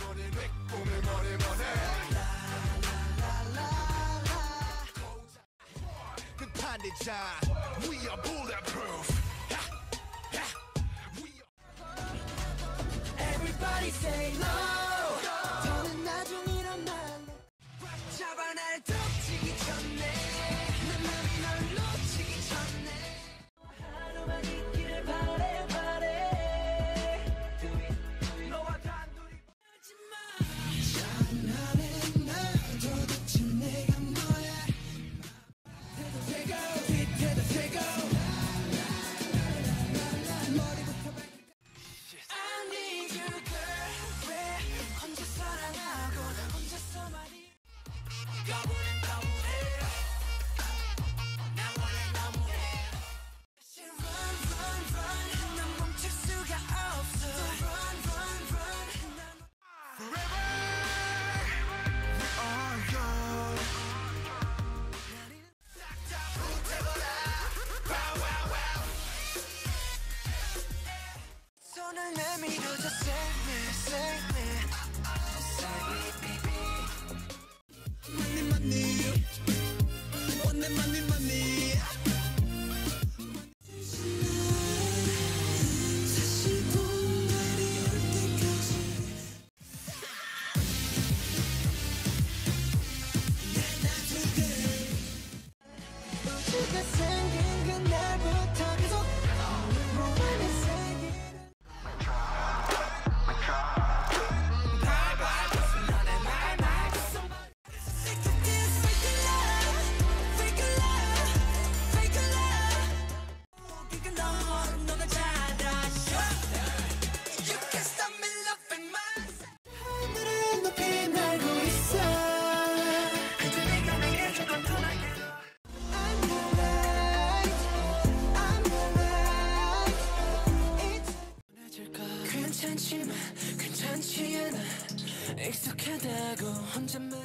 We are bulletproof. Everybody say no. 더는 나중이란 말로 잡아 날 덮치기 전에 내 맘이 널 놓치기 전에 하루만 있기를 바래 바래. 너와 단둘이 하지마. 장난해 나 도대체 내가 뭐야. 손을 내밀어줘 save me save me save me money money money money 사실 봄 날이 올 때까지 날 놔둘게. 우주가 생긴 그날부터 계속 무한의 세계. 괜찮지만 괜찮지 않아. 익숙하다고 혼자만